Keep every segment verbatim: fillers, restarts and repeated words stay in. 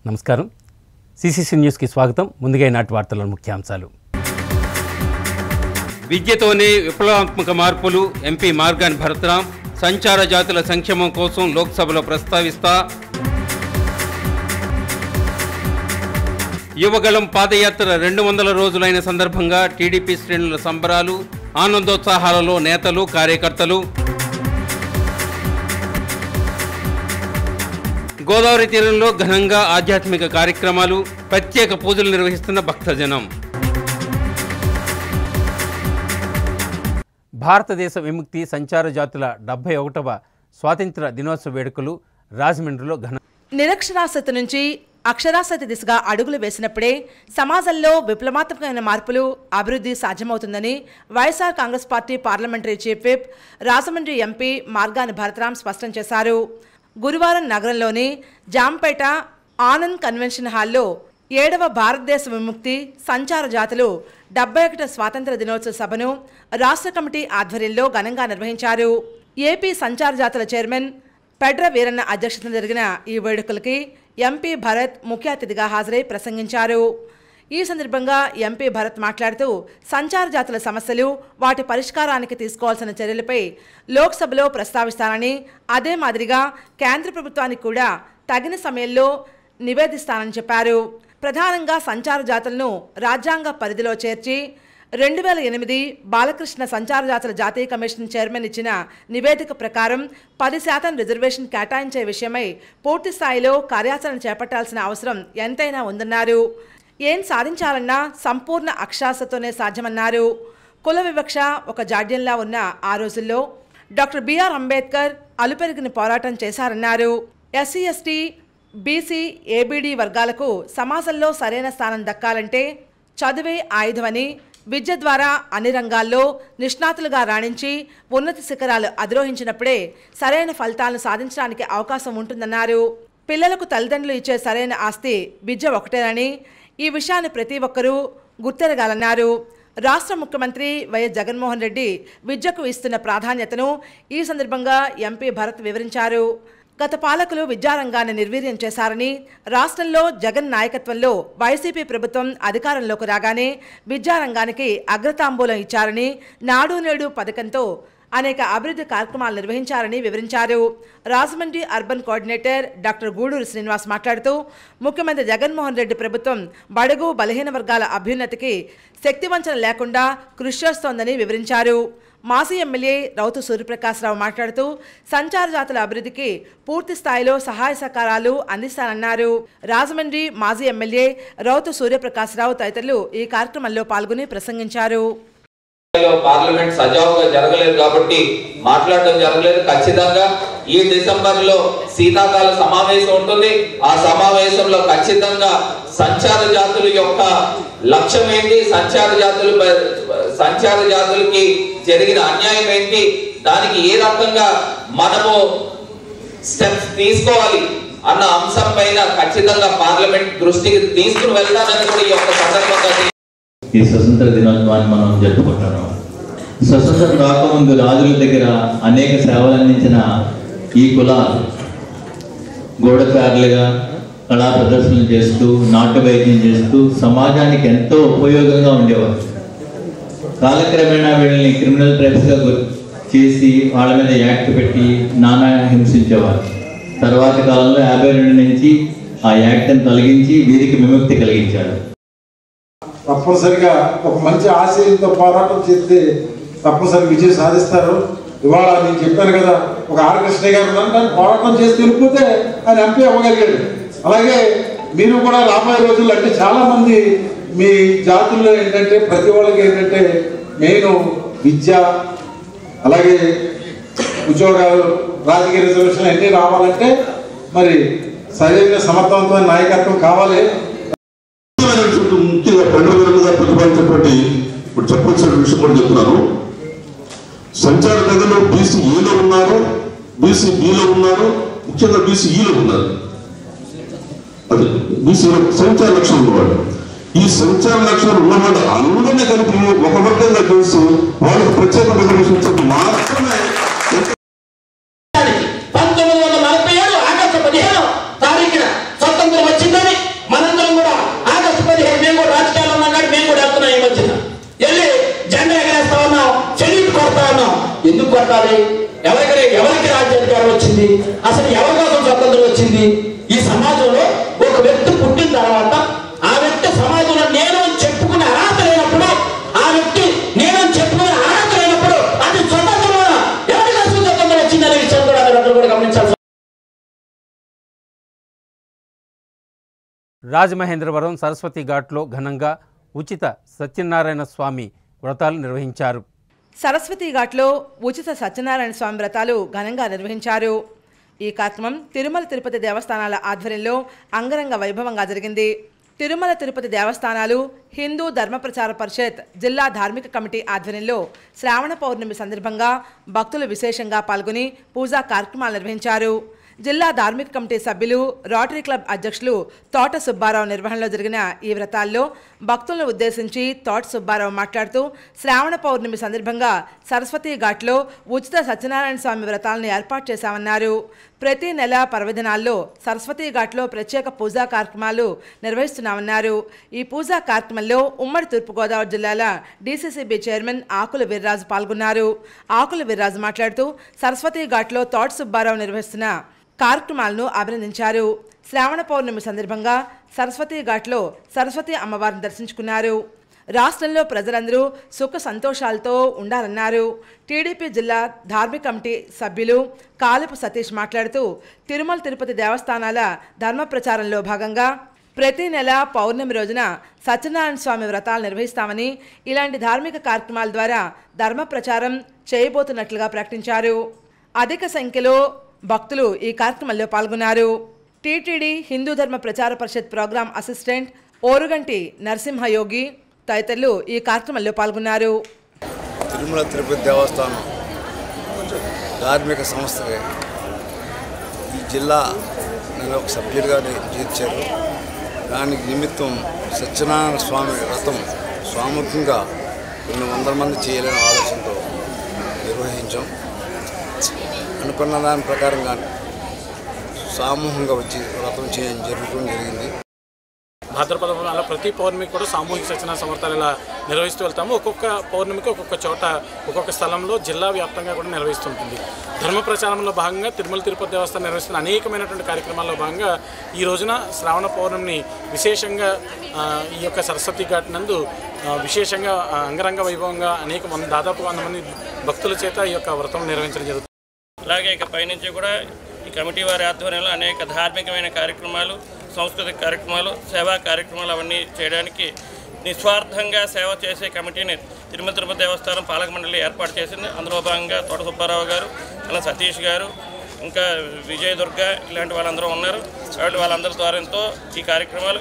నమస్కారం. సిసిసి న్యూస్కి స్వాగతం. ముందుగా ఈనాటి వార్తల ముఖ్యాంశాలు. విద్యతోనే విప్లవాత్మక మార్పులు. ఎంపీ మార్గాన్ భరత్రాం సంచార జాతుల సంక్షేమం కోసం లోక్సభలో ప్రస్తావిస్తా. యువగళం పాదయాత్ర రెండు వందల రోజులైన సందర్భంగా టీడీపీ శ్రేణుల సంబరాలు, ఆనందోత్సాహాలలో నేతలు, కార్యకర్తలు. గోదావరి తీరంలో ఘనంగా ఆధ్యాత్మిక కార్యక్రమాలు, ప్రత్యేక పూజలు నిర్వహిస్తున్న భక్తజనం. భారతదేశ విముక్తి సంచార జాతుల డెబ్బై ఒకటవ స్వాతంత్ర దినోత్సవ వేడుకలు రాజమండ్రిలో ఘన. నిరక్షరాస్యత నుంచి అక్షరాస్యత దిశగా అడుగులు వేసినప్పుడే సమాజంలో విప్లవాత్మకమైన మార్పులు, అభివృద్ధి సాధ్యమవుతుందని YSR Congress Party parliamentary chief whip Rajahmundry MP Margani Bharatram స్పష్టం చేశారు. గురువారం నగరంలోని జాంపేట ఆనంద్ కన్వెన్షన్ హాల్లో ఏడవ భారతదేశ విముక్తి సంచార జాతులు డెబ్బై ఒకట స్వాతంత్ర దినోత్సవ సభను రాష్ట్ర కమిటీ ఆధ్వర్యంలో ఘనంగా నిర్వహించారు. ఏపీ సంచార జాతుల చైర్మన్ పెడ్ర వీరన్న అధ్యక్షతన జరిగిన ఈ వేడుకలకి ఎంపీ భరత్ ముఖ్య అతిథిగా హాజరై ప్రసంగించారు. ఈ సందర్భంగా ఎంపీ భరత్ మాట్లాడుతూ సంచార జాతుల సమస్యలు, వాటి పరిష్కారానికి తీసుకోవాల్సిన చర్యలపై లోక్సభలో ప్రస్తావిస్తానని, అదే మాదిరిగా కేంద్ర ప్రభుత్వానికి కూడా తగిన సమయంలో నివేదిస్తానని చెప్పారు. ప్రధానంగా సంచార జాతులను రాజ్యాంగ పరిధిలో చేర్చి రెండు వేల ఎనిమిది బాలకృష్ణ సంచార జాతుల జాతీయ కమిషన్ చైర్మన్ ఇచ్చిన నివేదిక ప్రకారం పది శాతం రిజర్వేషన్ కేటాయించే విషయమై పూర్తి స్థాయిలో కార్యాచరణ చేపట్టాల్సిన అవసరం ఎంతైనా ఉందన్నారు. ఏం సాధించాలన్నా సంపూర్ణ అక్షరాస్యతతోనే సాధ్యమన్నారు. కుల వివక్ష ఒక జాడ్యంలా ఉన్న ఆ రోజుల్లో డాక్టర్ బిఆర్ అంబేద్కర్ అలుపెరిగిన పోరాటం చేశారన్నారు. ఎస్సీ ఎస్టీ బీసీ ఏబీడీ వర్గాలకు సమాజంలో సరైన స్థానం దక్కాలంటే చదువే ఆయుధమని, విద్య ద్వారా అన్ని రంగాల్లో నిష్ణాతులుగా రాణించి ఉన్నత శిఖరాలు అధిరోహించినప్పుడే సరైన ఫలితాలను సాధించడానికి అవకాశం ఉంటుందన్నారు. పిల్లలకు తల్లిదండ్రులు ఇచ్చే సరైన ఆస్తి విద్య ఒకటేనని, ఈ విషయాన్ని ప్రతి ఒక్కరూ గుర్తెరగాలన్నారు. రాష్ట్ర ముఖ్యమంత్రి వైఎస్ జగన్మోహన్ రెడ్డి విద్యకు ఇస్తున్న ప్రాధాన్యతను ఈ సందర్భంగా ఎంపీ భరత్ వివరించారు. గత పాలకులు విద్యారంగాన్ని నిర్వీర్యం చేశారని, రాష్ట్రంలో జగన్ నాయకత్వంలో వైసీపీ ప్రభుత్వం అధికారంలోకి రాగానే విద్యారంగానికి అగ్రతాంబూలం ఇచ్చారని, నాడు నేడు పథకంతో అనేక అభివృద్ధి కార్యక్రమాలు నిర్వహించారని వివరించారు. Rajahmundry urban coordinator doctor Guduru Srinivas మాట్లాడుతూ ముఖ్యమంత్రి జగన్మోహన్ రెడ్డి ప్రభుత్వం బడుగు బలహీన వర్గాల అభ్యున్నతికి శక్తివంచన లేకుండా కృషి చేస్తోందని వివరించారు. మాజీ ఎమ్మెల్యే రౌతు సూర్యప్రకాశ్రావు మాట్లాడుతూ సంచార జాతుల అభివృద్ధికి పూర్తి స్థాయిలో సహాయ సహకారాలు అందిస్తానన్నారు. రాజమండ్రి మాజీ ఎమ్మెల్యే రౌతు సూర్యప్రకాశ్రావు తదితరులు ఈ కార్యక్రమంలో పాల్గొని ప్రసంగించారు. పార్లమెంట్ సజావుగా జరగలేదు కాబట్టి మాట్లాడడం జరగలేదు. ఖచ్చితంగా ఈ డిసెంబర్ లో శీతాకాల సమావేశం ఉంటుంది. ఆ సమావేశంలో ఖచ్చితంగా సంచార జాతుల యొక్క లక్ష్యం ఏంటి, సంచార జాతులు సంచార జాతులకి జరిగిన అన్యాయం ఏంటి, దానికి ఏ రకంగా మనము స్టెప్స్ తీసుకోవాలి అన్న అంశం పైన ఖచ్చితంగా పార్లమెంట్ దృష్టికి తీసుకుని వెళ్తానని కూడా ఈ యొక్క సందర్భంగా ఈ స్వతంత్ర దినోత్సవాన్ని మనం జరుపుకుంటున్నాం. స్వతంత్రం రాకముందు రాజుల దగ్గర అనేక సేవలు అందించిన ఈ కులాలు గోడకారులుగా కళా ప్రదర్శనలు చేస్తూ, నాట్య వైద్యం చేస్తూ సమాజానికి ఎంతో ఉపయోగంగా ఉండేవారు. కాలక్రమేణా వీళ్ళని క్రిమినల్ ట్రైబ్స్గా చేసి వాళ్ళ మీద యాక్ట్ పెట్టి నానా హింసించేవారు. తర్వాత కాలంలో యాభై రెండు నుంచి ఆ యాక్ట్ని తొలగించి వీరికి విముక్తి కలిగించారు. తప్పనిసరిగా ఒక మంచి ఆశయంతో పోరాటం చేస్తే తప్పనిసరి విజయం సాధిస్తారు. ఇవాళ నేను చెప్పాను కదా, ఒక ఆర్ కృష్ణయ్య గారు దాన్ని పోరాటం చేసి వెళ్ళిపోతే ఆయన ఎంపీ అవ్వగలిగాడు. అలాగే మీరు కూడా రాబోయే రోజుల్లో అంటే చాలా మంది మీ జాతుల్లో ఏంటంటే ప్రతి వాళ్ళకి ఏంటంటే మెయిన్ విద్య, అలాగే ఉద్యోగాలు, రాజకీయ రిజర్వేషన్లు అన్నీ రావాలంటే మరి సరైన సమర్థవంతమైన నాయకత్వం కావాలి. ముఖ్యంగా పెండలుగా ప్రతిపాదించినటువంటి ఇప్పుడు చెప్పవలసిన విషయం కూడా చెప్తున్నాను. సంచార గదిలో బీసీ ఏలో ఉన్నారు, బీసీ బిలో ఉన్నారు, ముఖ్యంగా బీసీ ఈలో ఉన్నారు. అదే బీసీలో సంచార లక్షణం ఉన్నవాడు. ఈ సంచార లక్షణాలు ఉన్నవాడు అందరినీ కలిపి ఒక వర్గంగా చేసి వాళ్ళకి ప్రత్యేక రిజర్వేషన్ మాత్రమే పంతొమ్మిది వందల నలభై ఏడు ఆగస్టు పదిహేను తారీఖున స్వతంత్రం వచ్చిందని ఉండాలి, ఎవరికి ఎవరికి రాజ్యాధికారం వచ్చింది, అసలు ఎవరి కోసం స్వతంత్రం వచ్చింది. ఈ సమాజంలో ఒక వ్యక్తి పుట్టిన తర్వాత ఆ వ్యక్తి సమాజంలో నేను చెప్పుకునే అర్హత లేనప్పుడు, ఆ వ్యక్తి నేను చెప్పుకునే అర్హత లేనప్పుడు అది స్వతంత్రం ఎవరి కోసం స్వతంత్రం వచ్చిందనే విషయం కూడా అందరూ కూడా గమనించాలి. రాజమహేంద్రవరం సరస్వతి ఘాట్లో ఘనంగా ఉచిత సత్యనారాయణ స్వామి వ్రతాలు నిర్వహించారు. సరస్వతి ఘాట్లో ఉచిత సత్యనారాయణ స్వామి వ్రతాలు ఘనంగా నిర్వహించారు. ఈ కార్యక్రమం తిరుమల తిరుపతి దేవస్థానాల ఆధ్వర్యంలో అంగరంగ వైభవంగా జరిగింది. తిరుమల తిరుపతి దేవస్థానాలు, హిందూ ధర్మ ప్రచార పరిషత్ జిల్లా ధార్మిక కమిటీ ఆధ్వర్యంలో శ్రావణ పౌర్ణమి సందర్భంగా భక్తులు విశేషంగా పాల్గొని పూజా కార్యక్రమాలు నిర్వహించారు. జిల్లా ధార్మిక కమిటీ సభ్యులు, రోటరీ క్లబ్ అధ్యక్షులు తోట సుబ్బారావు నిర్వహణలో జరిగిన ఈ వ్రతాల్లో భక్తులను ఉద్దేశించి తోట సుబ్బారావు మాట్లాడుతూ శ్రావణ పౌర్ణమి సందర్భంగా సరస్వతి ఘాట్లో ఉచిత సత్యనారాయణ స్వామి వ్రతాలను ఏర్పాటు చేశామన్నారు. ప్రతి నెల పర్వదినాల్లో సరస్వతి ఘాట్లో ప్రత్యేక పూజా కార్యక్రమాలు నిర్వహిస్తున్నామన్నారు. ఈ పూజా కార్యక్రమంలో ఉమ్మడి తూర్పుగోదావరి జిల్లాల డీసీసీబీ చైర్మన్ ఆకుల వీర్రాజు పాల్గొన్నారు. ఆకుల వీర్రాజు మాట్లాడుతూ సరస్వతి ఘాట్లో తోట సుబ్బారావు నిర్వహిస్తున్న కార్యక్రమాలను అభినందించారు. శ్రావణ పౌర్ణమి సందర్భంగా సరస్వతి ఘాట్లో సరస్వతి అమ్మవారిని దర్శించుకున్నారు. రాష్ట్రంలో ప్రజలందరూ సుఖ సంతోషాలతో ఉండాలన్నారు. టీడీపీ జిల్లా ధార్మిక కమిటీ సభ్యులు కాలుపు సతీష్ మాట్లాడుతూ తిరుమల తిరుపతి దేవస్థానాల ధర్మ ప్రచారంలో భాగంగా ప్రతి నెల పౌర్ణమి రోజున సత్యనారాయణ స్వామి వ్రతాలు నిర్వహిస్తామని, ఇలాంటి ధార్మిక కార్యక్రమాల ద్వారా ధర్మ ప్రచారం చేయబోతున్నట్లుగా ప్రకటించారు. అధిక సంఖ్యలో భక్తులు ఈ కార్యక్రమంలో పాల్గొన్నారు. TTD Hindu Dharma Prachara Parishad program assistant Oruganti Narasimhayogi తదితరులు ఈ కార్యక్రమంలో పాల్గొన్నారు. తిరుమల తిరుపతి దేవస్థానం ధార్మిక సంస్థకి ఈ జిల్లా నేను ఒక సభ్యుడిగా చేర్చారు. దానికి నిమిత్తం సత్యనారాయణ స్వామి వ్రతం స్వాముఖ్యంగా కొన్ని వందల మంది చేయాలనే ఆలోచనతో నిర్వహించాం. అనుకున్న దాని ప్రకారంగా సామూహికంగా వచ్చి వ్రతం చేయడం జరుగుతూ జరిగింది. భాద్రపద అలా ప్రతి పౌర్ణమికి కూడా సామూహిక సత్యనారాయణ సమర్థాలు ఇలా నిర్వహిస్తూ వెళ్తాము. ఒక్కొక్క పౌర్ణమికి ఒక్కొక్క చోట ఒక్కొక్క స్థలంలో జిల్లా వ్యాప్తంగా కూడా నిర్వహిస్తుంటుంది. ధర్మ ప్రచారంలో భాగంగా తిరుమల తిరుపతి దేవస్థానం నిర్వహిస్తున్న అనేకమైనటువంటి కార్యక్రమాల్లో భాగంగా ఈ రోజున శ్రావణ పౌర్ణమిని విశేషంగా ఈ యొక్క సరస్వతి ఘాట్ నందు విశేషంగా అంగరంగ వైభవంగా అనేక మంది దాదాపు వంద మంది భక్తుల చేత ఈ యొక్క వ్రతం నిర్వహించడం జరుగుతుంది. అలాగే ఇక పైనుంచి కూడా ఈ కమిటీ వారి ఆధ్వర్యంలో అనేక ధార్మికమైన కార్యక్రమాలు, సాంస్కృతిక కార్యక్రమాలు, సేవా కార్యక్రమాలు అవన్నీ చేయడానికి నిస్వార్థంగా సేవ చేసే కమిటీని తిరుమల తిరుపతి దేవస్థానం పాలక మండలి ఏర్పాటు చేసింది. అందులో భాగంగా తోట సుబ్బారావు గారు, అలా సతీష్ గారు, ఇంకా విజయ దుర్గ ఇలాంటి వాళ్ళందరూ ఉన్నారు. కాబట్టి వాళ్ళందరి ద్వారాతో ఈ కార్యక్రమాలు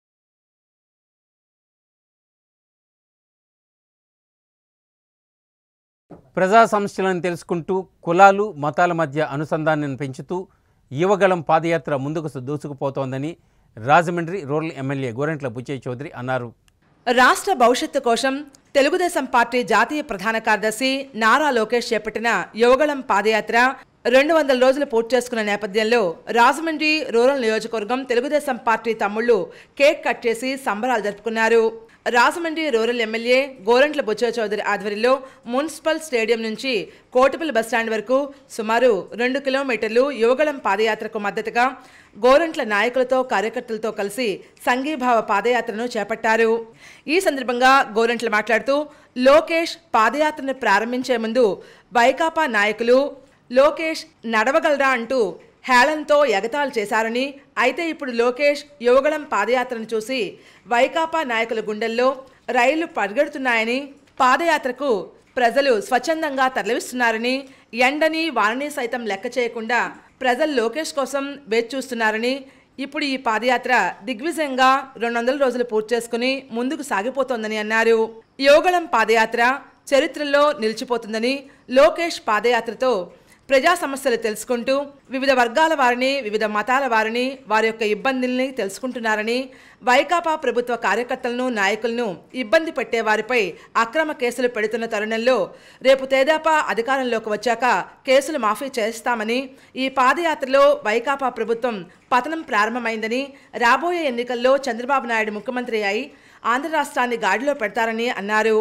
ప్రజా సమస్యలను తెలుసుకుంటూ కులాలు మతాల మధ్య అనుసంధానాన్ని పెంచుతూ యువగళం పాదయాత్ర ముందుకు దూసుకుపోతోందని రాజమండ్రి రూరల్ ఎమ్మెల్యే గోరంట్ల బుచ్చయ్య చౌదరి అన్నారు. రాష్ట్ర భవిష్యత్తు కోసం తెలుగుదేశం పార్టీ జాతీయ ప్రధాన కార్యదర్శి నారా లోకేష్ చేపట్టిన యువగళం పాదయాత్ర రెండు వందల రోజులు పూర్తి చేసుకున్న నేపథ్యంలో రాజమండ్రి రూరల్ నియోజకవర్గం తెలుగుదేశం పార్టీ తమ్ముళ్లు కేక్ కట్ చేసి సంబరాలు జరుపుకున్నారు. రాజమండ్రి రూరల్ ఎమ్మెల్యే గోరంట్ల బుచ్చయ్య చౌదరి ఆధ్వర్యంలో మున్సిపల్ స్టేడియం నుంచి కోటిపల్లి బస్టాండ్ వరకు సుమారు రెండు కిలోమీటర్లు యువగళం పాదయాత్రకు మద్దతుగా గోరంట్ల నాయకులతో కార్యకర్తలతో కలిసి సంఘీభావ పాదయాత్రను చేపట్టారు. ఈ సందర్భంగా గోరంట్ల మాట్లాడుతూ లోకేష్ పాదయాత్రను ప్రారంభించే ముందు వైకాపా నాయకులు లోకేష్ నడవగలరా అంటూ హేళనతో ఎగతాళి చేశారని, అయితే ఇప్పుడు లోకేష్ యువగళం పాదయాత్రను చూసి వైకాపా నాయకుల గుండెల్లో రైళ్లు పరిగెడుతున్నాయని, పాదయాత్రకు ప్రజలు స్వచ్ఛందంగా తరలిస్తున్నారని, ఎండని వానని సైతం లెక్క చేయకుండా ప్రజలు లోకేష్ కోసం వేచి చూస్తున్నారని, ఇప్పుడు ఈ పాదయాత్ర దిగ్విజయంగా రెండు వందల రోజులు పూర్తి చేసుకుని ముందుకు సాగిపోతోందని అన్నారు. యువగళం పాదయాత్ర చరిత్రలో నిలిచిపోతుందని, లోకేష్ పాదయాత్రతో ప్రజా సమస్యలు తెలుసుకుంటూ వివిధ వర్గాల వారిని, వివిధ మతాల వారిని, వారి యొక్క ఇబ్బందుల్ని తెలుసుకుంటున్నారని, వైకాపా ప్రభుత్వ కార్యకర్తలను, నాయకులను ఇబ్బంది పెట్టే వారిపై అక్రమ కేసులు పెడుతున్న తరుణంలో రేపు తేదాపా అధికారంలోకి వచ్చాక కేసులు మాఫీ చేస్తామని, ఈ పాదయాత్రలో వైకాపా ప్రభుత్వం పతనం ప్రారంభమైందని, రాబోయే ఎన్నికల్లో చంద్రబాబు నాయుడు ముఖ్యమంత్రి అయి ఆంధ్ర రాష్ట్రాన్ని గాడిలో పెడతారని అన్నారు.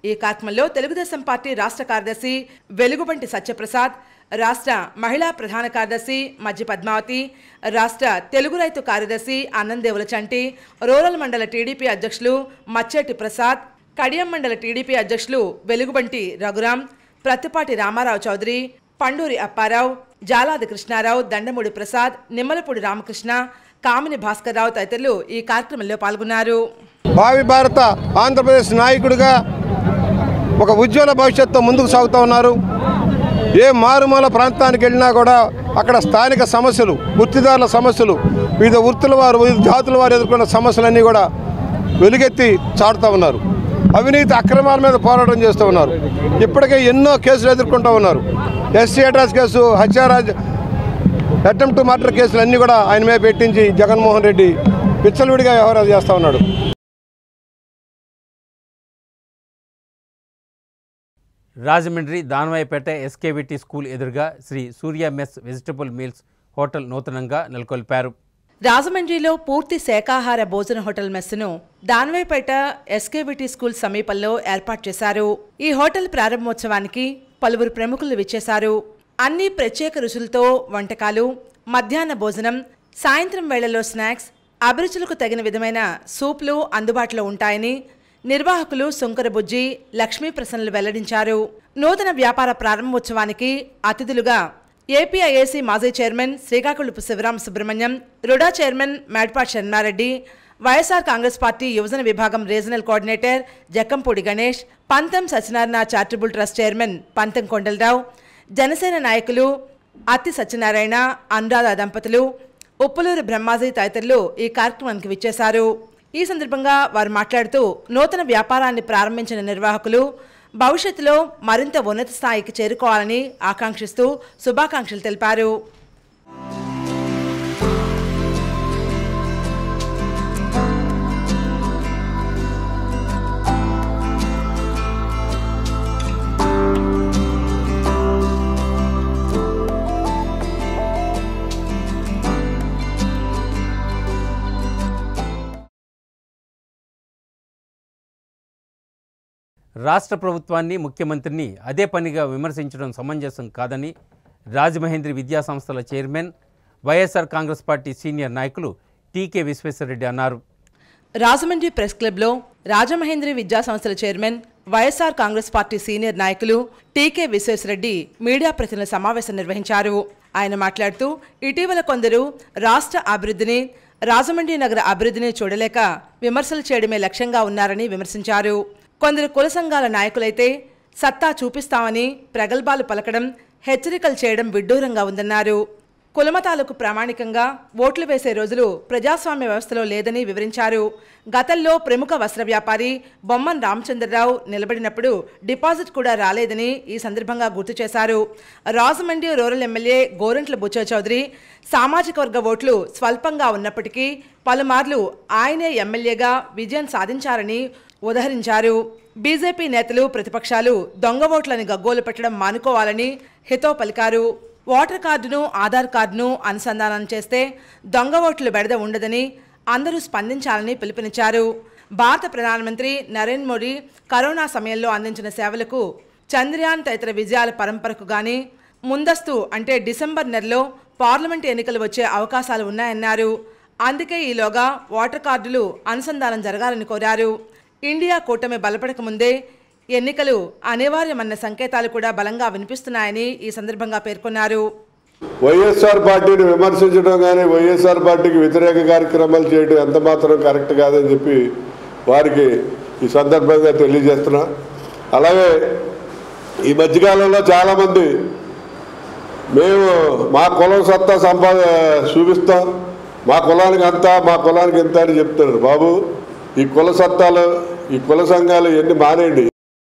ఈ కార్యక్రమంలో తెలుగుదేశం పార్టీ రాష్ట్ర కార్యదర్శి వెలుగుబంటి సత్యప్రసాద్, రాష్ట్ర మహిళా ప్రధాన కార్యదర్శి మధ్య పద్మావతి, రాష్ట్ర తెలుగు రైతు కార్యదర్శి అన్నందేవుల చంటి, రూరల్ మండల టీడీపీ అధ్యక్షులు మచ్చేటి ప్రసాద్, కడియం మండల టీడీపీ అధ్యక్షులు వెలుగుబంటి రఘురాం, ప్రత్తిపాటి రామారావు చౌదరి, పండూరి అప్పారావు, జాలాది కృష్ణారావు, దండమూడి ప్రసాద్, నిమ్మలపూడి రామకృష్ణ, కామిని భాస్కర్రావు తదితరులు ఈ కార్యక్రమంలో పాల్గొన్నారు. భావి భారత ఆంధ్రప్రదేశ్ నాయకుడిగా ఒక ఉజ్వల భవిష్యత్తు ముందుకు సాగుతూ ఉన్నారు. ఏ మారుమూల ప్రాంతానికి వెళ్ళినా కూడా అక్కడ స్థానిక సమస్యలు, వృత్తిదారుల సమస్యలు, వివిధ వృత్తుల వారు, వివిధ జాతుల వారు ఎదుర్కొన్న సమస్యలన్నీ కూడా వెలుగెత్తి చాటుతూ ఉన్నారు. అవినీతి అక్రమాల మీద పోరాటం చేస్తూ ఉన్నారు. ఇప్పటికే ఎన్నో కేసులు ఎదుర్కొంటూ ఉన్నారు. ఎస్సీ అడ్రస్ కేసు, హత్యారాజ్, అటెంప్ట్ టు మర్డర్ కేసులు అన్నీ కూడా ఆయన మీద పెట్టించి జగన్మోహన్ రెడ్డి విచ్చలవిడిగా వ్యవహారాలు చేస్తూ ఉన్నాడు. రాజమండ్రి దానవాయిపేట ఎస్కేవిటి స్కూల్ ఎదురుగా Sri Surya mess vegetable meals hotel నూతనంగా నెలకొల్పారు. రాజమండ్రిలో పూర్తి శాకాహార భోజన హోటల్ మెస్సును దానవాయిపేట ఎస్కేవిటి స్కూల్ సమీపంలో ఏర్పాటు చేశారు. ఈ హోటల్ ప్రారంభోత్సవానికి పలువురు ప్రముఖులు విచ్చేశారు. అన్ని ప్రత్యేక రుచులతో వంటకాలు, మధ్యాహ్న భోజనం, సాయంత్రం వేళల్లో స్నాక్స్, అభిరుచులకు తగిన విధమైన సూప్లు అందుబాటులో ఉంటాయని నిర్వాహకులు సుంకరబుజ్జి, లక్ష్మీ ప్రసన్నలు వెల్లడించారు. నూతన వ్యాపార ప్రారంభోత్సవానికి అతిథులుగా ఏపీఐఏసీ మాజీ చైర్మన్ శ్రీకాకుళపు శివరామ సుబ్రహ్మణ్యం, రుడా చైర్మన్ మేడ్పాటి శర్మారెడ్డి, వైఎస్ఆర్ కాంగ్రెస్ పార్టీ యువజన విభాగం రీజనల్ కోఆర్డినేటర్ జక్కంపూడి గణేష్, పంతం సత్యనారాయణ చారిటబుల్ ట్రస్ట్ చైర్మన్ పంతం కొండలరావు, జనసేన నాయకులు అత్తి సత్యనారాయణ, అనురాధ దంపతులు, ఉప్పులూరు బ్రహ్మాజీ తదితరులు ఈ కార్యక్రమానికి విచ్చేశారు. ఈ సందర్భంగా వారు మాట్లాడుతూ నూతన వ్యాపారాన్ని ప్రారంభించిన నిర్వాహకులు భవిష్యత్తులో మరింత ఉన్నత స్థాయికి చేరుకోవాలని ఆకాంక్షిస్తూ శుభాకాంక్షలు తెలిపారు. రాష్ట్ర ప్రభుత్వాన్ని, ముఖ్యమంత్రిని అదే పనిగా విమర్శించడం సమంజసం కాదని రాజమహేంద్రి విద్యా సంస్థల చైర్మన్, వైఎస్ఆర్ కాంగ్రెస్ పార్టీ సీనియర్ నాయకులు టీకే విశ్వేశ్వరరెడ్డి అన్నారు. రాజమండ్రి ప్రెస్ క్లబ్లో రాజమహేంద్రి విద్యా సంస్థల చైర్మన్, వైఎస్ఆర్ కాంగ్రెస్ పార్టీ సీనియర్ నాయకులు టీకే విశ్వేశ్వరరెడ్డి మీడియా ప్రతినిధుల సమావేశం నిర్వహించారు. ఆయన మాట్లాడుతూ ఇటీవల కొందరు రాష్ట్ర అభివృద్ధిని, రాజమండ్రి నగర అభివృద్ధిని చూడలేక విమర్శలు చేయడమే లక్ష్యంగా ఉన్నారని విమర్శించారు. కొందరు కుల సంఘాల నాయకులైతే సత్తా చూపిస్తామని ప్రగల్భాలు పలకడం, హెచ్చరికలు చేయడం విడ్డూరంగా ఉందన్నారు. కులమతాలకు ప్రామాణికంగా ఓట్లు వేసే రోజులు ప్రజాస్వామ్య వ్యవస్థలో లేదని వివరించారు. గతంలో ప్రముఖ వస్త్ర వ్యాపారి బొమ్మన్ రామచంద్రరావు నిలబడినప్పుడు డిపాజిట్ కూడా రాలేదని ఈ సందర్భంగా గుర్తు చేశారు. రాజమండ్రి రూరల్ ఎమ్మెల్యే గోరంట్ల బుచ్చ చౌదరి సామాజిక వర్గ ఓట్లు స్వల్పంగా ఉన్నప్పటికీ పలుమార్లు ఆయనే ఎమ్మెల్యేగా విజయం సాధించారని ఉదహరించారు. బీజేపీ నేతలు, ప్రతిపక్షాలు దొంగ ఓట్లని గగ్గోలు పెట్టడం మానుకోవాలని హితవు పలికారు. ఓటర్ కార్డును, ఆధార్ కార్డును అనుసంధానం చేస్తే దొంగ ఓట్లు బెడద ఉండదని అందరూ స్పందించాలని పిలుపునిచ్చారు. భారత ప్రధానమంత్రి నరేంద్ర మోడీ కరోనా సమయంలో అందించిన సేవలకు, చంద్రయాన్ తదితర విజయాల పరంపరకు గాని ముందస్తు అంటే డిసెంబర్ నెలలో పార్లమెంట్ ఎన్నికలు వచ్చే అవకాశాలు ఉన్నాయన్నారు. అందుకే ఈలోగా ఓటర్ కార్డులు అనుసంధానం జరగాలని కోరారు. ఇండియా కూటమి బలపడక ముందే ఎన్నికలు అనివార్యమన్న సంకేతాలు కూడా బలంగా వినిపిస్తున్నాయని ఈ సందర్భంగా పేర్కొన్నారు. వైఎస్ఆర్ పార్టీని విమర్శించడం కానీ వైఎస్ఆర్ పార్టీకి వ్యతిరేక కార్యక్రమాలు చేయడం ఎంత మాత్రం కరెక్ట్ కాదని చెప్పి వారికి ఈ సందర్భంగా తెలియజేస్తున్నా. అలాగే ఈ మధ్యకాలంలో చాలామంది మేము మా కులం సత్తా సంపా చూపిస్తాం, మా కులానికి అంతా, మా కులానికి ఎంత అని చెప్తున్నారు. బాబు, ఈ కుల సత్తాలు, ఈ కుల సంఘాలు ఎన్ని మానేయండి.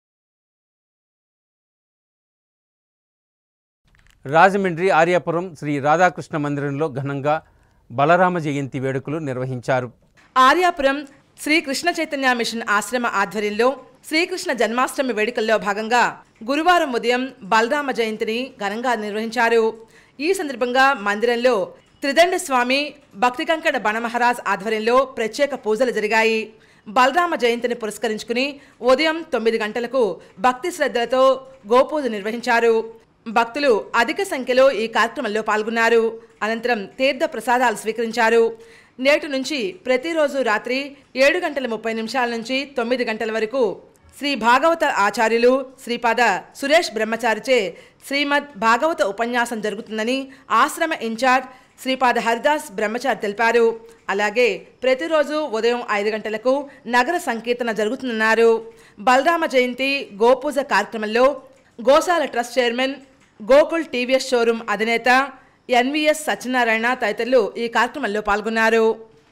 రాజమండ్రి ఆర్యాపురం శ్రీ రాధాకృష్ణ మందిరంలో ఘనంగా బలరామ జయంతి వేడుకలు నిర్వహించారు. ఆర్యాపురం శ్రీ కృష్ణ చైతన్య మిషన్ ఆశ్రమ ఆధ్వర్యంలో శ్రీకృష్ణ జన్మాష్టమి వేడుకల్లో భాగంగా గురువారం ఉదయం బలరామ జయంతిని ఘనంగా నిర్వహించారు. ఈ సందర్భంగా మందిరంలో త్రిదండ స్వామి, భక్తి కంకణ బణమహారాజ్ ఆధ్వర్యంలో ప్రత్యేక పూజలు జరిగాయి. బలరామ జయంతిని పురస్కరించుకుని ఉదయం తొమ్మిది గంటలకు భక్తి శ్రద్ధలతో గోపూజ నిర్వహించారు. భక్తులు అధిక సంఖ్యలో ఈ కార్యక్రమంలో పాల్గొన్నారు. అనంతరం తీర్థ ప్రసాదాలు స్వీకరించారు. నేటి నుంచి ప్రతిరోజు రాత్రి ఏడు గంటల ముప్పై నిమిషాల నుంచి తొమ్మిది గంటల వరకు శ్రీ భాగవత ఆచార్యులు శ్రీపాద సురేష్ బ్రహ్మచారిచే శ్రీమద్ భాగవత ఉపన్యాసం జరుగుతుందని ఆశ్రమ ఇన్ఛార్జ్ శ్రీపాద హరిదాస్ బ్రహ్మచారి తెలిపారు. అలాగే ప్రతిరోజు ఉదయం ఐదు గంటలకు నగర సంకీర్తన జరుగుతుందన్నారు. బలరామ జయంతి గోపూజ కార్యక్రమంలో Goshala trust chairman, Gokul TVS showroom అధినేత ఎన్వీఎస్ సత్యనారాయణ తదితరులు ఈ కార్యక్రమంలో పాల్గొన్నారు.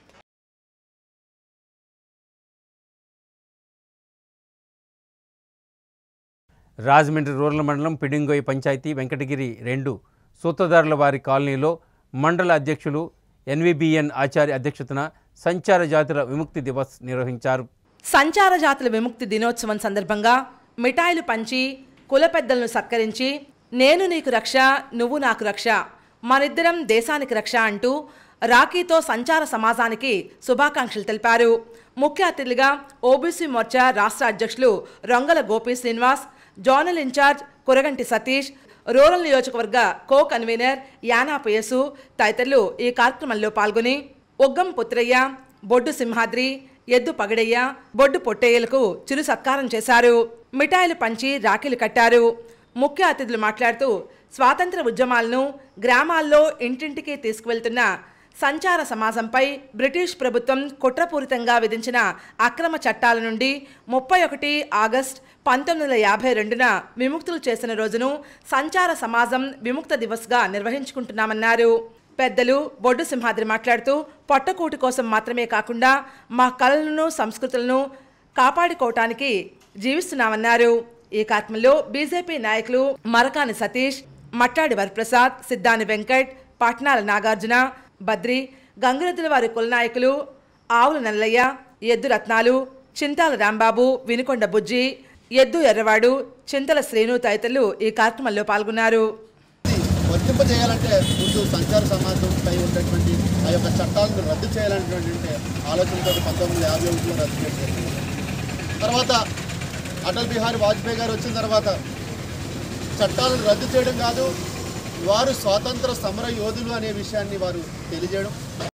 రాజమండ్రి రూరల్ మండలం పిడింగోయి పంచాయతీ వెంకటగిరి రెండు సూత్రధారుల వారి కాలనీలో మండల అధ్యక్షులు ఎన్వీబీఎన్ ఆచార్య అధ్యక్షతన సంచార జాతుల విముక్తి దివస్ నిర్వహించారు. సంచార జాతుల విముక్తి దినోత్సవం సందర్భంగా మిఠాయిలు పంచి కుల పెద్దలను సత్కరించి నేను నీకు రక్ష, నువ్వు నాకు రక్ష, మనిద్దరం దేశానికి రక్ష అంటూ రాఖీతో సంచార సమాజానికి శుభాకాంక్షలు తెలిపారు. ముఖ్య అతిథులుగా ఓబీసీ మోర్చా రాష్ట్ర అధ్యక్షులు Rongala Gopi Srinivas, zonal incharge Kuraganti Satish, rural నియోజకవర్గ కో కన్వీనర్ యానాపు యేసు తదితరులు ఈ కార్యక్రమంలో పాల్గొని ఒగ్గం పుత్రయ్య, బొడ్డు సింహాద్రి, ఎద్దు పగడయ్య, బొడ్డు పొట్టయ్యలకు చిరు సత్కారం చేశారు. మిఠాయిలు పంచి రాఖీలు కట్టారు. ముఖ్య అతిథులు మాట్లాడుతూ స్వాతంత్ర ఉద్యమాలను గ్రామాల్లో ఇంటింటికి తీసుకువెళ్తున్న సంచార సమాజంపై బ్రిటిష్ ప్రభుత్వం కుట్రపూరితంగా విధించిన అక్రమ చట్టాల నుండి ముప్పై ఒకటి ఆగస్టు పంతొమ్మిది వందల యాభై రెండున విముక్తులు చేసిన రోజును సంచార సమాజం విముక్త దివస్గా నిర్వహించుకుంటున్నామన్నారు. పెద్దలు బొడ్డు సింహాద్రి మాట్లాడుతూ పొట్టకూటి కోసం మాత్రమే కాకుండా మా కళలను సంస్కృతులను కాపాడుకోవటానికి జీవిస్తున్నామన్నారు. ఈ కార్యక్రమంలో బీజేపీ నాయకులు మరకాని సతీష్, మట్టాడి వరప్రసాద్, సిద్ధాని వెంకట్, పట్నాల నాగార్జున, బద్రి, గంగురెద్దుల వారి కుల నాయకులు ఆవుల నల్లయ్య, ఎద్దు రత్నాలు, చింతాల రాంబాబు, వినుకొండ బుజ్జి, ఎద్దు ఎర్రవాడు, చింతల శ్రేణు తదితరులు ఈ కార్యక్రమంలో పాల్గొన్నారు. వర్తింపజేయాలంటే ముందు సంచార సమాజంపై ఉన్నటువంటి ఆ యొక్క చట్టాలను రద్దు చేయాలనేటువంటి ఆలోచనతో పంతొమ్మిది వందల యాభై ఒకటిలో రద్దు చేశారు. తర్వాత అటల్ బిహారీ వాజ్పేయి గారు వచ్చిన తర్వాత చట్టాలను రద్దు చేయడం కాదు, వారు స్వాతంత్ర సమర యోధులు అనే విషయాన్ని వారు తెలియజేయడం.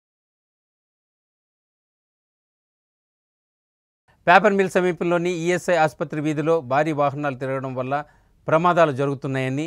పేపర్ మిల్ సమీపంలోని ఈఎస్ఐ ఆసుపత్రి వీధిలో భారీ వాహనాలు తిరగడం వల్ల ప్రమాదాలు జరుగుతున్నాయని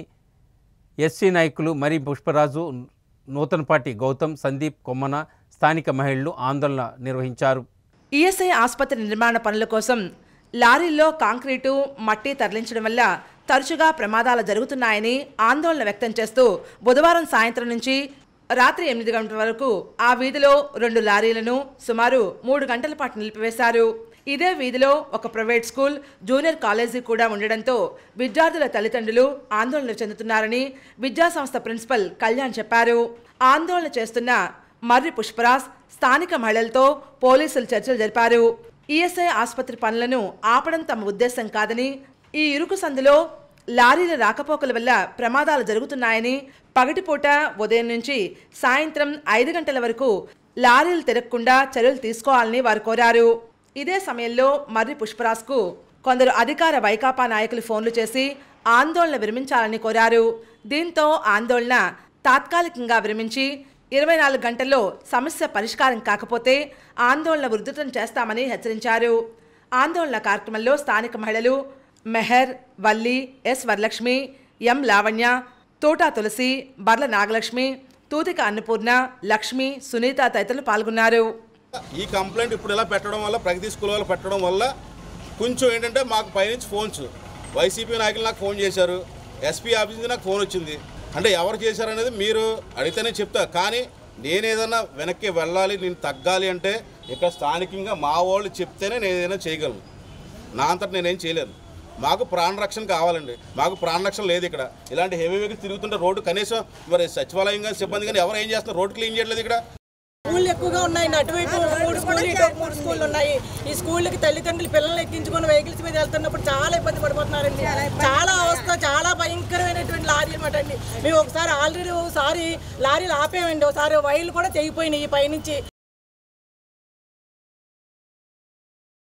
ఎస్సీ నాయకులు మరి పుష్పరాజు, నూతనపాటి గౌతమ్, సందీప్ కొమ్మన, స్థానిక మహిళలు ఆందోళన నిర్వహించారు. ఈఎస్ఐ ఆసుపత్రి నిర్మాణ పనుల కోసం లారీల్లో కాంక్రీటు, మట్టి తరలించడం వల్ల తరచుగా ప్రమాదాలు జరుగుతున్నాయని ఆందోళన వ్యక్తం చేస్తూ బుధవారం సాయంత్రం నుంచి రాత్రి ఎనిమిది గంటల వరకు ఆ వీధిలో రెండు లారీలను సుమారు మూడు గంటల పాటు నిలిపివేశారు. ఇదే వీధిలో ఒక ప్రైవేట్ స్కూల్, జూనియర్ కాలేజీ కూడా ఉండడంతో విద్యార్థుల తల్లిదండ్రులు ఆందోళన చెందుతున్నారని విద్యాసంస్థ ప్రిన్సిపల్ కళ్యాణ్ చెప్పారు. ఆందోళన చేస్తున్న మర్రి పుష్పరాజ్ స్థానిక మహిళలతో పోలీసులు చర్చలు జరిపారు. ఈఎస్ఐ ఆసుపత్రి పనులను ఆపడం తమ ఉద్దేశం కాదని, ఈ ఇరుకు సందులో లారీల రాకపోకల వల్ల ప్రమాదాలు జరుగుతున్నాయని, పగటిపూట ఉదయం నుంచి సాయంత్రం ఐదు గంటల వరకు లారీలు తిరగకుండా చర్యలు తీసుకోవాలని వారు కోరారు. ఇదే సమయంలో మర్రి పుష్పరాజ్కు కొందరు అధికార వైకాపా నాయకులు ఫోన్లు చేసి ఆందోళన విరమించాలని కోరారు. దీంతో ఆందోళన తాత్కాలికంగా విరమించి ఇరవై నాలుగు గంటల్లో సమస్య పరిష్కారం కాకపోతే ఆందోళన ఉధృతం చేస్తామని హెచ్చరించారు. ఆందోళన కార్యక్రమంలో స్థానిక మహిళలు మెహర్, వల్లి, ఎస్ వరలక్ష్మి, ఎం లావణ్య, తోటా తులసి, బర్ల నాగలక్ష్మి, తూతిక అన్నపూర్ణ, లక్ష్మి, సునీత తదితరులు పాల్గొన్నారు. ఈ కంప్లైంట్ ఇప్పుడు ఇలా పెట్టడం వల్ల, ప్రగతి స్కూల్ వాళ్ళు పెట్టడం వల్ల కొంచెం ఏంటంటే మాకు పైనుంచి ఫోన్స్, వైసీపీ నాయకులు నాకు ఫోన్ చేశారు, ఎస్పీ ఆఫీస్ నుంచి నాకు ఫోన్ వచ్చింది. అంటే ఎవరు చేశారనేది మీరు అడిగితేనే చెప్తా, కానీ నేను ఏదైనా వెనక్కి వెళ్ళాలి, నేను తగ్గాలి అంటే ఇక్కడ స్థానికంగా మా వాళ్ళు చెప్తేనే నేను ఏదైనా చేయగలను. నా అంతటా నేనేం చేయలేను. మాకు ప్రాణరక్షణ కావాలండి. మాకు ప్రాణరక్షణ లేదు. ఇక్కడ ఇలాంటి హెవీ వెహికల్స్ తిరుగుతుంటే రోడ్డు కనీసం మరి సచివాలయం కానీ సిబ్బంది కానీ ఎవరు ఏం చేస్తున్నారు? రోడ్డు క్లీన్ చేయట్లేదు. ఇక్కడ స్కూళ్ళు ఎక్కువగా ఉన్నాయి. అటువైపు మూడు స్కూళ్ళు, ఇటు మూడు స్కూళ్ళు ఉన్నాయి. ఈ స్కూళ్ళకి తల్లిదండ్రులు పిల్లల్ని ఎక్కించుకొని వెహికల్స్ మీద వెళ్తున్నప్పుడు చాలా ఇబ్బంది పడిపోతున్నారండి. చాలా అవస్థ, చాలా భయంకరమైనటువంటి లారీ అనమాట అండి. మేము ఒకసారి ఆల్రెడీ ఒకసారి లారీలు ఆపేమండి, ఒకసారి వైర్లు కూడా తెగిపోయినాయి పైనుంచి.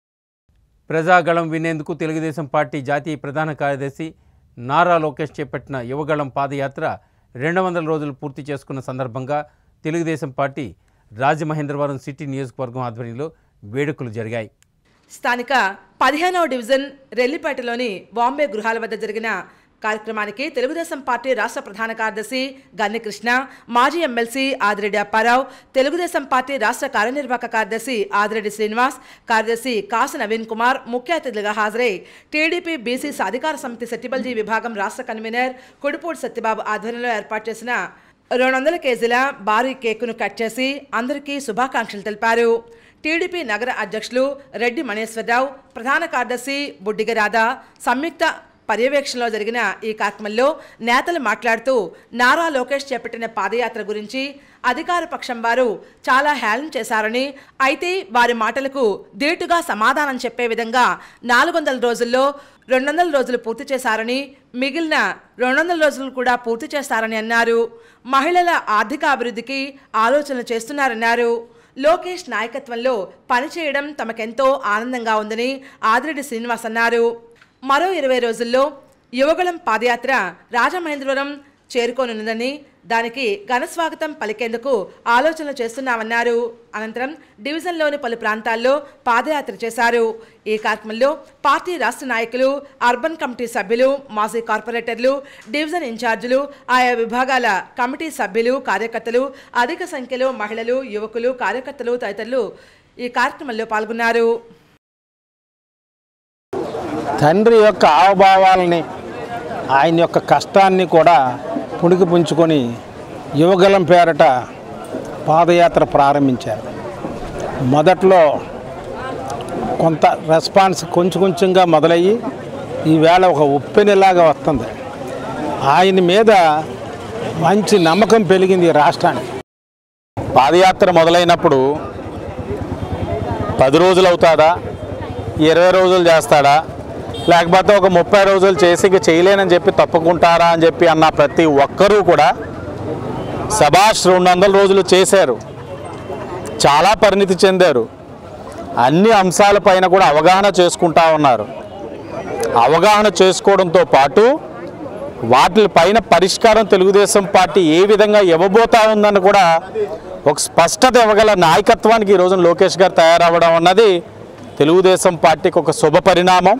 ప్రజాగళం వినేందుకు తెలుగుదేశం పార్టీ జాతీయ ప్రధాన కార్యదర్శి నారా లోకేష్ చేపట్టిన యువగళం పాదయాత్ర రెండు వందల రోజులు పూర్తి చేసుకున్న సందర్భంగా తెలుగుదేశం పార్టీ రాజమహేంద్రవరం సిటీ నియోజకవర్గం ఆధ్వర్యంలో వేడుకలు జరిగాయి. స్థానిక పదిహేనవ డివిజన్ రెల్లిపేటలోని బాంబే గృహాల వద్ద జరిగిన కార్యక్రమానికి తెలుగుదేశం పార్టీ రాష్ట్ర ప్రధాన కార్యదర్శి గన్ని కృష్ణ, మాజీ ఎమ్మెల్సీ ఆదిరెడ్డి అప్పారావు, తెలుగుదేశం పార్టీ రాష్ట్ర కార్యనిర్వాహక కార్యదర్శి ఆదిరెడ్డి శ్రీనివాస్, కార్యదర్శి కాసు నవీన్ కుమార్ ముఖ్య అతిథులుగా హాజరై టీడీపీ బీసీ సాధికార సమితి సెట్టిబల్జీ విభాగం రాష్ట్ర కన్వీనర్ కుడుపూడి సత్యబాబు ఆధ్వర్యంలో ఏర్పాటు చేసిన రెండు వందల కేజీల భారీ కేకును కట్ చేసి అందరికీ శుభాకాంక్షలు తెలిపారు. టీడీపీ నగర అధ్యక్షులు రెడ్డి మణేశ్వరరావు, ప్రధాన కార్యదర్శి బుడ్డిగ రాధా సంయుక్త పర్యవేక్షణలో జరిగిన ఈ కార్యక్రమంలో నేతలు మాట్లాడుతూ నారా లోకేష్ చేపట్టిన పాదయాత్ర గురించి అధికార పక్షం వారు చాలా హేళన చేశారని, అయితే వారి మాటలకు ధీటుగా సమాధానం చెప్పే విధంగా నాలుగు వందల రోజుల్లో రెండు వందల రోజులు పూర్తి చేశారని, మిగిలిన రెండు వందల రోజులు కూడా పూర్తి చేస్తారని అన్నారు. మహిళల ఆర్థిక అభివృద్ధికి ఆలోచనలు చేస్తున్నారన్నారు. లోకేష్ నాయకత్వంలో పనిచేయడం తమకెంతో ఆనందంగా ఉందని ఆదిరెడ్డి శ్రీనివాస్ అన్నారు. మరో ఇరవై రోజుల్లో యువగళం పాదయాత్ర రాజమహేంద్రవరం చేరుకోనున్నదని, దానికి ఘనస్వాగతం పలికేందుకు ఆలోచనలు చేస్తున్నామన్నారు. అనంతరం డివిజన్లోని పలు ప్రాంతాల్లో పాదయాత్ర చేశారు. ఈ కార్యక్రమంలో పార్టీ రాష్ట్ర నాయకులు, అర్బన్ కమిటీ సభ్యులు, మాజీ కార్పొరేటర్లు, డివిజన్ ఇన్ఛార్జీలు, ఆయా విభాగాల కమిటీ సభ్యులు, కార్యకర్తలు, అధిక సంఖ్యలో మహిళలు, యువకులు, కార్యకర్తలు తదితరులు ఈ కార్యక్రమంలో పాల్గొన్నారు. తండ్రి యొక్క ఆవభావాలని, ఆయన యొక్క కష్టాన్ని కూడా పుణికి పుంజుకొని యువగలం పేరట పాదయాత్ర ప్రారంభించారు. మొదట్లో కొంత రెస్పాన్స్ కొంచెం కొంచెంగా మొదలయ్యి ఈవేళ ఒక ఉప్పెనలాగా వస్తుంది. ఆయన మీద మంచి నమ్మకం పెరిగింది రాష్ట్రానికి. పాదయాత్ర మొదలైనప్పుడు పది రోజులు అవుతాడా, ఇరవై రోజులు చేస్తాడా, లేకపోతే ఒక ముప్పై రోజులు చేసి ఇక చేయలేనని చెప్పి తప్పుకుంటారా అని చెప్పి అన్న ప్రతి ఒక్కరూ కూడా శభాష్ రెండు వందల రోజులు చేశారు, చాలా పరిణితి చెందారు, అన్ని అంశాలపైన కూడా అవగాహన చేసుకుంటా ఉన్నారు. అవగాహన చేసుకోవడంతో పాటు వాటిపైన పరిష్కారం తెలుగుదేశం పార్టీ ఏ విధంగా ఇవ్వబోతా ఉందని కూడా ఒక స్పష్టత ఇవ్వగల నాయకత్వానికి ఈరోజు లోకేష్ గారు తయారవ్వడం అన్నది తెలుగుదేశం పార్టీకి ఒక శుభ పరిణామం.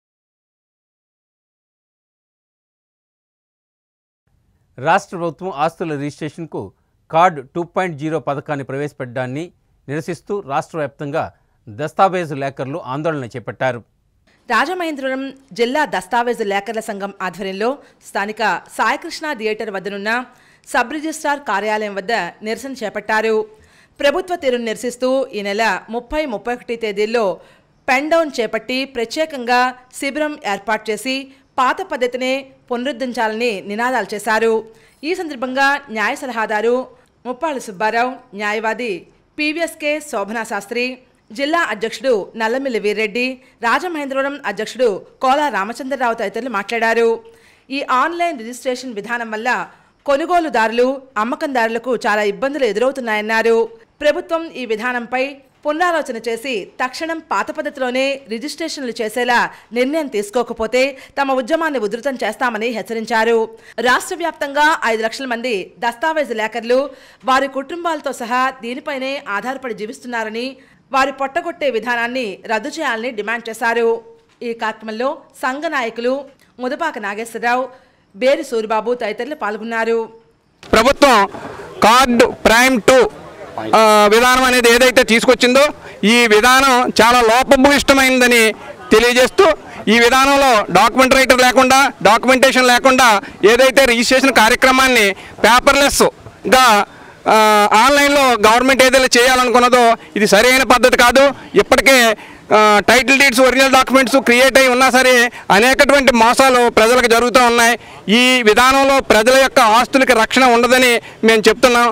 రాష్ట్ర ప్రభుత్వం ఆస్తుల రిజిస్ట్రేషన్కు కార్డ్ టూ పాయింట్ జీరో పథకాన్ని ప్రవేశపెట్టడాన్ని నిరసిస్తూ రాష్ట్ర వ్యాప్తంగా దస్తావేజు లేఖర్లు ఆందోళన చేపట్టారు. రాజమహేంద్రవరం జిల్లా దస్తావేజు లేఖర్ల సంఘం ఆధ్వర్యంలో స్థానిక సాయికృష్ణ థియేటర్ వద్దనున్న సబ్ రిజిస్ట్రార్ కార్యాలయం వద్ద నిరసన చేపట్టారు. ప్రభుత్వ తీరును నిరసిస్తూ ఈ నెల ముప్పై ముప్పై ఒకటి తేదీల్లో పెన్ డౌన్ చేపట్టి ప్రత్యేకంగా శిబిరం ఏర్పాటు చేసి పాత పద్ధతినే పునరుద్ధరించాలని నినాదాలు చేశారు. ఈ సందర్భంగా న్యాయ సలహాదారు ముప్పాళ్ళ సుబ్బారావు, న్యాయవాది పీవీఎస్కే శోభనా శాస్త్రి, జిల్లా అధ్యక్షుడు నల్లమిల్లి వీర్రెడ్డి, రాజమహేంద్రవరం అధ్యక్షుడు కోలా రామచంద్రరావు తదితరులు మాట్లాడారు. ఈ ఆన్లైన్ రిజిస్ట్రేషన్ విధానం వల్ల కొనుగోలుదారులు, అమ్మకందారులకు చాలా ఇబ్బందులు ఎదురవుతున్నాయన్నారు. ప్రభుత్వం ఈ విధానంపై పునరాలోచన చేసి తక్షణం పాత పద్ధతిలోనే రిజిస్ట్రేషన్లు చేసేలా నిర్ణయం తీసుకోకపోతే తమ ఉద్యమాన్ని ఉధృతం చేస్తామని హెచ్చరించారు. రాష్ట్ర వ్యాప్తంగా ఐదు లక్షల మంది దస్తావేజు లేఖర్లు వారి కుటుంబాలతో సహా దీనిపైనే ఆధారపడి జీవిస్తున్నారని, వారి పొట్టగొట్టే విధానాన్ని రద్దు చేయాలని డిమాండ్ చేశారు. ఈ కార్యక్రమంలో సంఘ నాయకులు ముదపాక నాగేశ్వరరావు, బేరి సూరిబాబు తదితరులు పాల్గొన్నారు. ప్రభుత్వం కార్డు ప్రైమ్ టూ విధానం అనేది ఏదైతే తీసుకొచ్చిందో ఈ విధానం చాలా లోపభూయిష్టమైందని తెలియజేస్తూ, ఈ విధానంలో డాక్యుమెంట్ రైటర్ లేకుండా, డాక్యుమెంటేషన్ లేకుండా ఏదైతే రిజిస్ట్రేషన్ కార్యక్రమాన్ని పేపర్లెస్గా ఆన్లైన్లో గవర్నమెంట్ ఏదైతే చేయాలనుకున్నదో ఇది సరైన పద్ధతి కాదు. ఇప్పటికే title deeds, original documents create అయి ఉన్నా సరే అనేకటువంటి మోసాలు ప్రజలకు జరుగుతూ ఉన్నాయి. ఈ విధానంలో ప్రజల యొక్క ఆస్తులకి రక్షణ ఉండదని మేము చెప్తున్నాం.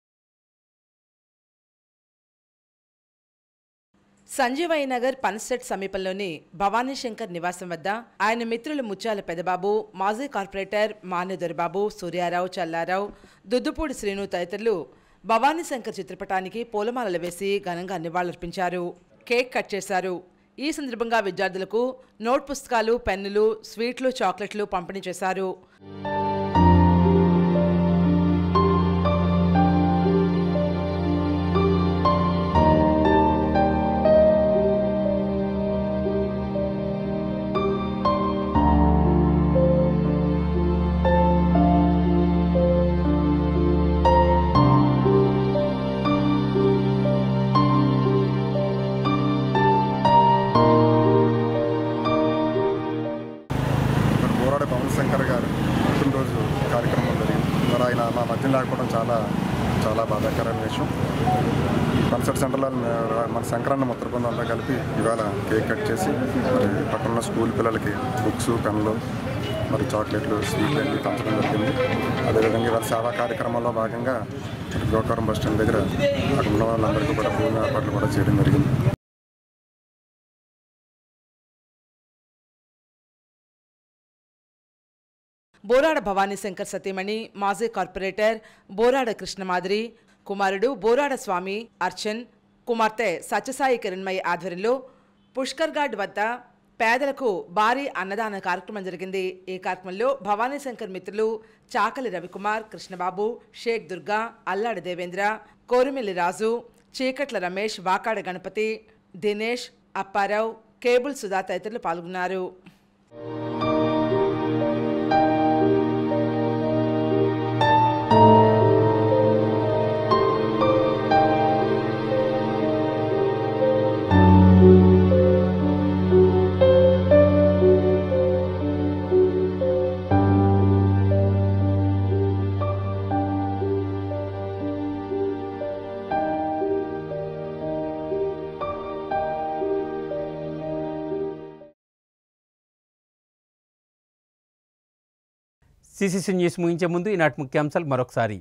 సంజీవయ్య నగర్ పన్సెట్ సమీపంలోని భవానీ శంకర్ నివాసం వద్ద ఆయన మిత్రులు ముత్యాల పెదబాబు, మాజీ కార్పొరేటర్ మాన్య దొరబాబు, సూర్యారావు, చల్లారావు, దుద్దుపూడి శ్రీను తదితరులు భవానీ శంకర్ చిత్రపటానికి పూలమాలలు వేసి ఘనంగా నివాళులర్పించారు. కేక్ కట్ చేశారు. ఈ సందర్భంగా విద్యార్థులకు నోట్ పుస్తకాలు, పెన్నులు, స్వీట్లు, చాక్లెట్లు పంపిణీ చేశారు. లేకపోవడం చాలా చాలా బాధాకరమైన విషయం. ఈ కన్సర్ట్ సెంటర్లో మన సంక్రాంతి మొత్తం బృందంతా కలిపి ఇవాళ కేక్ కట్ చేసి మరి పక్కన స్కూల్ పిల్లలకి బుక్స్, పెన్నులు, మరి చాక్లెట్లు, స్వీట్లు అన్ని పంచడం జరిగింది. అదేవిధంగా ఇవాళ సేవా కార్యక్రమంలో భాగంగా గోకవరం బస్ స్టాండ్ దగ్గర అక్కడ ఉన్న వాళ్ళందరికీ కూడా భోజన ఏర్పాట్లు కూడా చేయడం జరిగింది. బోరాడ భవానీ శంకర్ సతీమణి, మాజీ కార్పొరేటర్ బోరాడ కృష్ణమాదిరి కుమారుడు బోరాడ స్వామి అర్చన్, కుమార్తె సత్యసాయి కిరణ్మయి ఆధ్వర్యంలో పుష్కర్ ఘాట్ వద్ద పేదలకు భారీ అన్నదాన కార్యక్రమం జరిగింది. ఈ కార్యక్రమంలో భవానీ శంకర్ మిత్రులు చాకలి రవికుమార్, కృష్ణబాబు, షేక్ దుర్గా, అల్లాడి దేవేంద్ర, కోరుమిల్లి రాజు, చీకట్ల రమేష్, వాకాడ గణపతి, దినేష్, అప్పారావు, కేబుల్ సుధా తదితరులు పాల్గొన్నారు. సిసిసి న్యూస్ ముగించే ముందు ఈనాటి ముఖ్యాంశాలు మరొకసారి.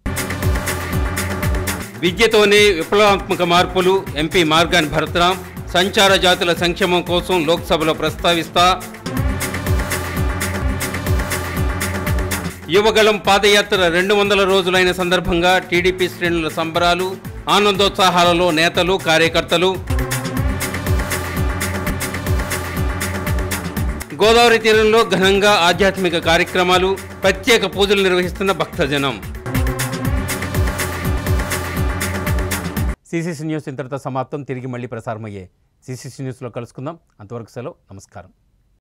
విద్యతోనే విప్లవాత్మక మార్పులు, ఎంపీ మార్గాన్ భరత్రాం. సంచార జాతుల సంక్షేమం కోసం లోక్సభలో ప్రస్తావిస్తా. యువగళం పాదయాత్ర రెండు వందల రోజులైన సందర్భంగా టీడీపీ శ్రేణుల సంబరాలు, ఆనందోత్సాహాలలో నేతలు, కార్యకర్తలు. గోదావరి తీరంలో ఘనంగా ఆధ్యాత్మిక కార్యక్రమాలు, ప్రత్యేక పూజలు నిర్వహిస్తున్న భక్తజనం. సిసిసి న్యూస్ ఇంతటితో సమాప్తం. తిరిగి మళ్ళీ ప్రసారమయ్యే సిసిసి న్యూస్లో కలుసుకుందాం. అంతవరకు సెలవు. నమస్కారం.